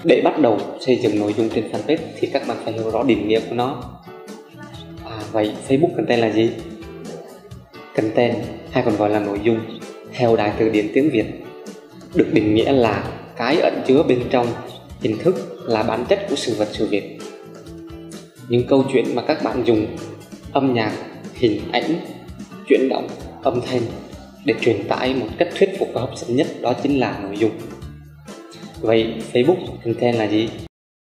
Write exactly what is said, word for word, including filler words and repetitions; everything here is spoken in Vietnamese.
Để bắt đầu xây dựng nội dung trên fanpage thì các bạn phải hiểu rõ định nghĩa của nó. À, vậy Facebook content là gì? Content hay còn gọi là nội dung theo Đại từ điển tiếng Việt được định nghĩa là cái ẩn chứa bên trong hình thức là bản chất của sự vật sự việc. Những câu chuyện mà các bạn dùng âm nhạc, hình ảnh, chuyển động, âm thanh để truyền tải một cách thuyết phục và hấp dẫn nhất, đó chính là nội dung. Vậy Facebook content là gì?